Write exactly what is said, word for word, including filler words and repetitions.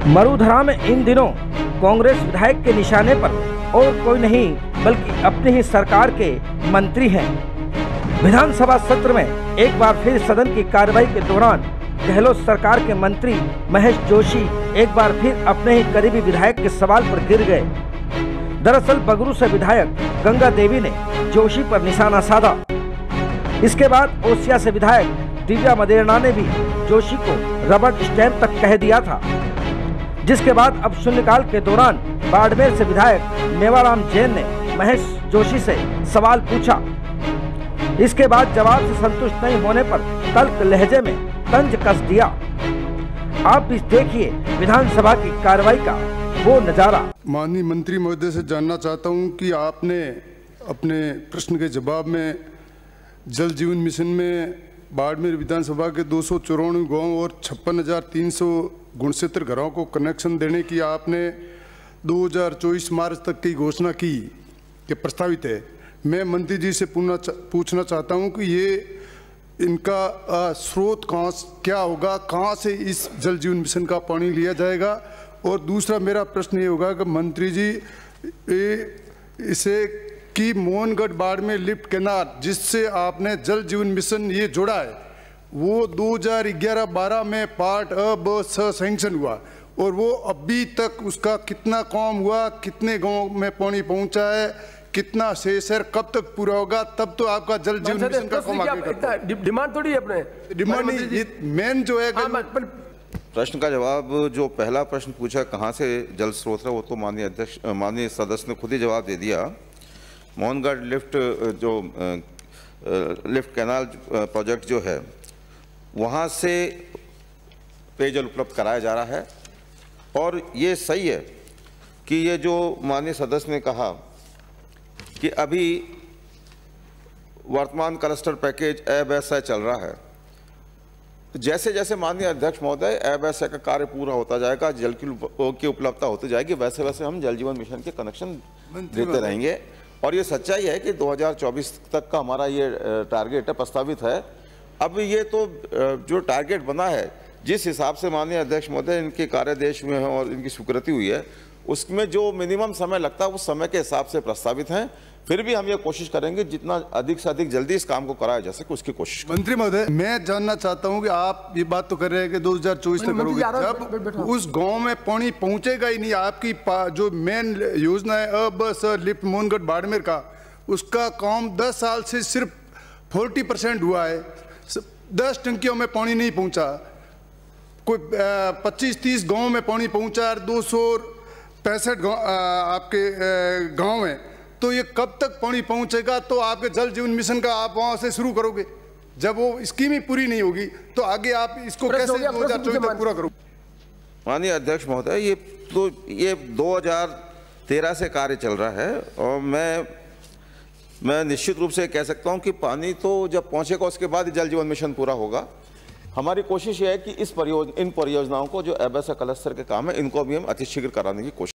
मरुधरा में इन दिनों कांग्रेस विधायक के निशाने पर और कोई नहीं बल्कि अपनी ही सरकार के मंत्री हैं। विधानसभा सत्र में एक बार फिर सदन की कार्रवाई के दौरान गहलोत सरकार के मंत्री महेश जोशी एक बार फिर अपने ही करीबी विधायक के सवाल पर गिर गए। दरअसल बगरू से विधायक गंगा देवी ने जोशी पर निशाना साधा। इसके बाद ओसिया से विधायक दिव्या मदेरणा ने भी जोशी को रबड़ स्टैंप तक कह दिया था, जिसके बाद अब शून्यकाल के दौरान बाड़मेर से विधायक मेवाराम जैन ने महेश जोशी से सवाल पूछा। इसके बाद जवाब से संतुष्ट नहीं होने पर तल्ख लहजे में तंज कस दिया। आप भी देखिए विधानसभा की कार्रवाई का वो नजारा। माननीय मंत्री महोदय से जानना चाहता हूं कि आपने अपने प्रश्न के जवाब में जल जीवन मिशन में बाड़मेर विधानसभा के दो सौ चौरानवे गाँव और छप्पन हजार तीन सौ गुणक्षेत्र घरों को कनेक्शन देने की आपने दो हजार चौबीस मार्च तक की घोषणा की कि प्रस्तावित है। मैं मंत्री जी से पूछना चाहता हूं कि ये इनका स्रोत कहाँ क्या होगा, कहाँ से इस जल जीवन मिशन का पानी लिया जाएगा। और दूसरा मेरा प्रश्न ये होगा कि मंत्री जी इसे कि मोहनगढ़ बाड़मेर लिफ्ट कैनाल जिससे आपने जल जीवन मिशन ये जोड़ा है वो दो हजार ग्यारह बारह में पार्ट अ ब स सैंक्शन हुआ और वो अभी तक उसका कितना काम हुआ, कितने गांव में पानी पहुंचा है, कितना शेष है, कब तक पूरा होगा, तब तो आपका जल जीवन मिशन का काम आगे करता है। डिमांड थोड़ी है अपने डिमांड नहीं, मेन जो है प्रश्न का जवाब जो पहला प्रश्न पूछा कहाँ से जल स्रोत है वो तो माननीय अध्यक्ष माननीय सदस्य ने खुद ही जवाब दे दिया। मोहनगढ़ लिफ्ट जो लिफ्ट कैनाल प्रोजेक्ट जो है वहाँ से पेयजल उपलब्ध कराया जा रहा है। और ये सही है कि ये जो माननीय सदस्य ने कहा कि अभी वर्तमान क्लस्टर पैकेज ए वैसा चल रहा है, जैसे जैसे माननीय अध्यक्ष महोदय ए वैसा का कार्य पूरा होता जाएगा, जल की की उपलब्धता होती जाएगी, वैसे वैसे हम जल जीवन मिशन के कनेक्शन देते रहेंगे। और ये सच्चाई है कि दो हज़ार चौबीस तक का हमारा ये टारगेट है, प्रस्तावित है। अब ये तो जो टारगेट बना है, जिस हिसाब से माननीय अध्यक्ष महोदय इनके कार्यादेश में है और इनकी स्वीकृति हुई है, उसमें जो मिनिमम समय लगता है उस समय के हिसाब से प्रस्तावित हैं। फिर भी हम ये कोशिश करेंगे जितना अधिक से अधिक जल्दी इस काम को कराया जा सके उसकी कोशिश। मंत्री महोदय, मैं जानना चाहता हूं कि आप ये बात तो कर रहे हैं कि दो हज़ार चौबीस तक करोगे, जब उस गांव में पानी पहुंचेगा ही नहीं, आपकी जो मेन योजना है अ ब स लिफ्ट मोहनगढ़ बाड़मेर का, उसका काम दस साल से सिर्फ फोर्टी परसेंट हुआ है। दस टंकियों में पानी नहीं पहुंचा, कोई पच्चीस तीस गाँव में पानी पहुंचा, दो सौ पैंसठ आपके गाँव में, तो ये कब तक पानी पहुंचेगा? तो आपके जल जीवन मिशन का आप वहां से शुरू करोगे, जब वो स्कीम ही पूरी नहीं होगी तो आगे आप इसको कैसे दो हज़ार चौबीस तक पूरा करोगे? माननीय अध्यक्ष महोदय, ये तो ये दो हज़ार तेरह से कार्य चल रहा है और मैं मैं निश्चित रूप से कह सकता हूं कि पानी तो जब पहुंचेगा उसके बाद जल जीवन मिशन पूरा होगा। हमारी कोशिश ये है कि इस परियोजना इन परियोजनाओं को जो एबेसा क्लस्टर के काम है इनको भी हम अतिशीघ्र कराने की कोशिश